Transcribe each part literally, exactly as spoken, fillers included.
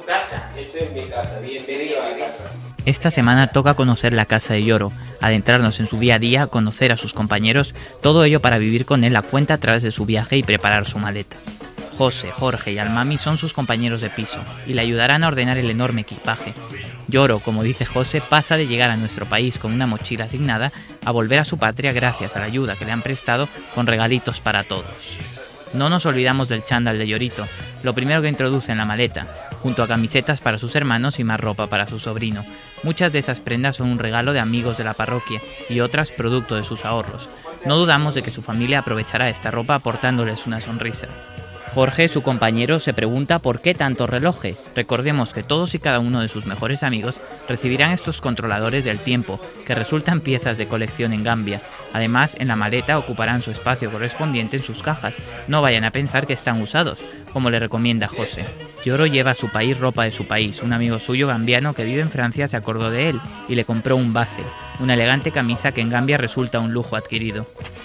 tu casa. Esa es mi casa, bienvenido a la casa. Esta semana toca conocer la casa de Yoro, adentrarnos en su día a día, conocer a sus compañeros, todo ello para vivir con él la cuenta atrás de su viaje y preparar su maleta. José, Jorge y Almami son sus compañeros de piso y le ayudarán a ordenar el enorme equipaje. Yoro, como dice José, pasa de llegar a nuestro país con una mochila asignada a volver a su patria gracias a la ayuda que le han prestado con regalitos para todos. No nos olvidamos del chándal de Yorito, lo primero que introduce en la maleta, junto a camisetas para sus hermanos y más ropa para su sobrino. Muchas de esas prendas son un regalo de amigos de la parroquia y otras producto de sus ahorros. No dudamos de que su familia aprovechará esta ropa aportándoles una sonrisa. Jorge, su compañero, se pregunta por qué tantos relojes. Recordemos que todos y cada uno de sus mejores amigos recibirán estos controladores del tiempo, que resultan piezas de colección en Gambia. Además, en la maleta ocuparán su espacio correspondiente en sus cajas. No vayan a pensar que están usados, como le recomienda José. Yoro lleva a su país ropa de su país. Un amigo suyo gambiano que vive en Francia se acordó de él y le compró un Basel, una elegante camisa que en Gambia resulta un lujo adquirido.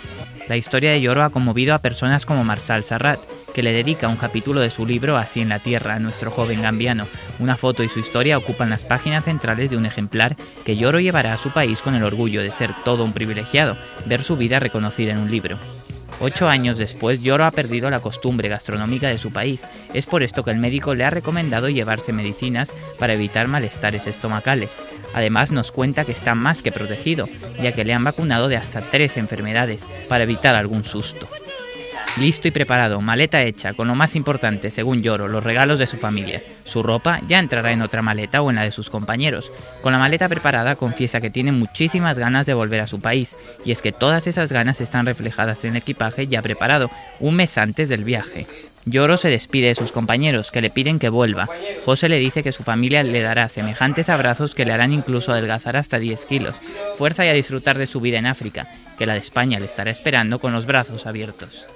La historia de Yoro ha conmovido a personas como Marsal Sarrat, que le dedica un capítulo de su libro Así en la Tierra a nuestro joven gambiano. Una foto y su historia ocupan las páginas centrales de un ejemplar que Yoro llevará a su país con el orgullo de ser todo un privilegiado, ver su vida reconocida en un libro. Ocho años después, Yoro ha perdido la costumbre gastronómica de su país. Es por esto que el médico le ha recomendado llevarse medicinas para evitar malestares estomacales. Además, nos cuenta que está más que protegido, ya que le han vacunado de hasta tres enfermedades para evitar algún susto. Listo y preparado, maleta hecha, con lo más importante, según Yoro, los regalos de su familia. Su ropa ya entrará en otra maleta o en la de sus compañeros. Con la maleta preparada, confiesa que tiene muchísimas ganas de volver a su país, y es que todas esas ganas están reflejadas en el equipaje ya preparado, un mes antes del viaje. Yoro se despide de sus compañeros, que le piden que vuelva. José le dice que su familia le dará semejantes abrazos que le harán incluso adelgazar hasta diez kilos. Fuerza y a disfrutar de su vida en África, que la de España le estará esperando con los brazos abiertos.